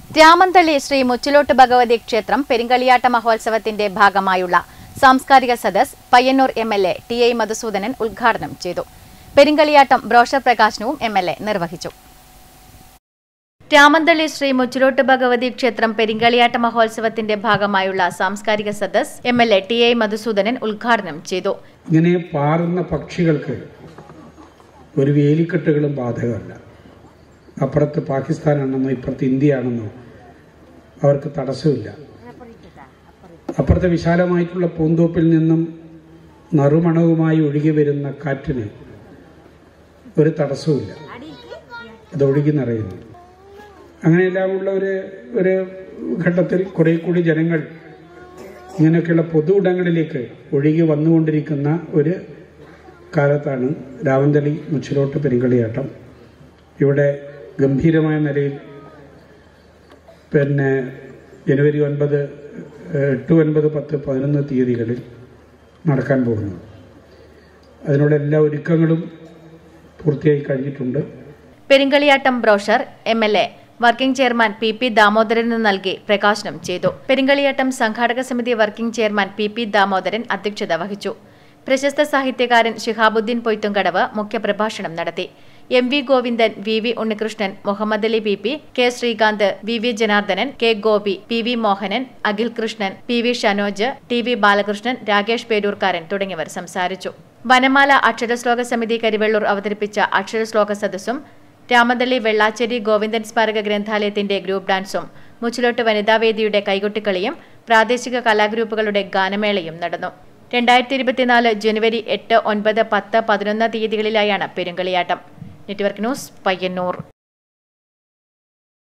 രാമന്തളി ശ്രീ മുച്ചിലോട്ട് ഭഗവതി ക്ഷേത്രം പെരിങ്കളിയാട്ട മഹോത്സവത്തിന്റെ ഭാഗമായുള്ള സാംസ്കാരിക സദസ് പയ്യന്നൂർ എംഎൽഎ ടി.ഐ. മധുസൂദനൻ ഉദ്ഘാടനം ചെയ്തു. പെരിങ്കളിയാട്ടം ബ്രോഷർ പ്രകാശനവും എംഎൽഎ നിർവഹിച്ചു. രാമന്തളി ശ്രീ മുച്ചിലോട്ട് ഭഗവതി ക്ഷേത്രം പെരിങ്കളിയാട്ട മഹോത്സവത്തിന്റെ ഭാഗമായുള്ള സാംസ്കാരിക സദസ് എംഎൽഎ ടി.ഐ. മധുസൂദനൻ ഉദ്ഘാടനം ചെയ്തു. ഇങ്ങനെ പാറുന്ന പക്ഷികൾക്ക് ഒരു വേലിക്കെട്ടുകളും ബാധകമല്ല. അപ്പുറത്ത് പാകിസ്ഥാനാണെന്നോ ഇപ്പുറത്ത് ഇന്ത്യയാണെന്നോ അവർക്ക് തടസ്സമില്ല. അപ്പുറത്തെ വിശാലമായിട്ടുള്ള പൂന്തോപ്പിൽ നിന്നും നറുമണവുമായി ഒഴുകി വരുന്ന കാറ്റിന് ഒരു തടസ്സവുമില്ല. അത് ഒഴുകി നിറയുന്നു. അങ്ങനെയെല്ലാമുള്ള ഒരു ഘട്ടത്തിൽ കുറെ കൂടി ജനങ്ങൾ ഇങ്ങനെയൊക്കെയുള്ള പൊതു ഇടങ്ങളിലേക്ക് ഒഴുകി വന്നുകൊണ്ടിരിക്കുന്ന ഒരു കാലത്താണ് രാമന്തളി മുച്ചിലോട്ട് പെരിങ്കളിയാട്ടം. ഇവിടെ ഗംഭീരമായ നിലയിൽ ജനുവരി 9, 8, 9, 10, 11 തീയതികളിൽ നടക്കാൻ പോകുന്നു. അതിനുള്ള എല്ലാ ഒരുക്കങ്ങളും പൂർത്തിയായി കഴിഞ്ഞിട്ടുണ്ട്. Perinkaliyattam brochure MLA working chairman P ദാമോദരന് നൽകി പ്രകാശനം ചെയ്തു. പെരിങ്കളിയാട്ടം സംഘാടക സമിതി വർക്കിംഗ് ചെയർമാൻ പി ദാമോദരൻ അധ്യക്ഷത വഹിച്ചു. പ്രശസ്ത സാഹിത്യകാരൻ ശിഹാബുദ്ദീൻ പൊയ്ത്തുംകടവ് മുഖ്യപ്രഭാഷണം നടത്തി. M V. Govindan, V. Unnikrishnan, Muhammad Ali P, K. Sreekanth, V. Janardhanan, K. Gopi, P. Mohanan, Akhil Krishnan, P. Shanoj, T. Balakrishnan, Rakesh Peroorkaran തുടങ്ങിയവർ സംസാരിച്ചു. വനമാല അക്ഷരശ്ലോക സമിതി കരിവെള്ളൂർ അവതരിപ്പിച്ച അക്ഷരശ്ലോക സദസ്സും രാമന്തളി വെള്ളാച്ചേരി ഗോവിന്ദൻ സ്മാരക ഗ്രന്ഥാലയത്തിന്റെ ഗ്രൂപ്പ് ഡാൻസും മുച്ചിലോട്ട് വനിതാവേദിയുടെ കൈകൊട്ടിക്കളിയും പ്രാദേശിക കലാഗ്രൂപ്പുകളുടെ ഗാനമേളയും നടന്നു. 2024 ജനുവരി 8, 9, 10, 11 തീയതികളിലായാണ് പെരിങ്കളിയാട്ടം. Network news, Payyanur.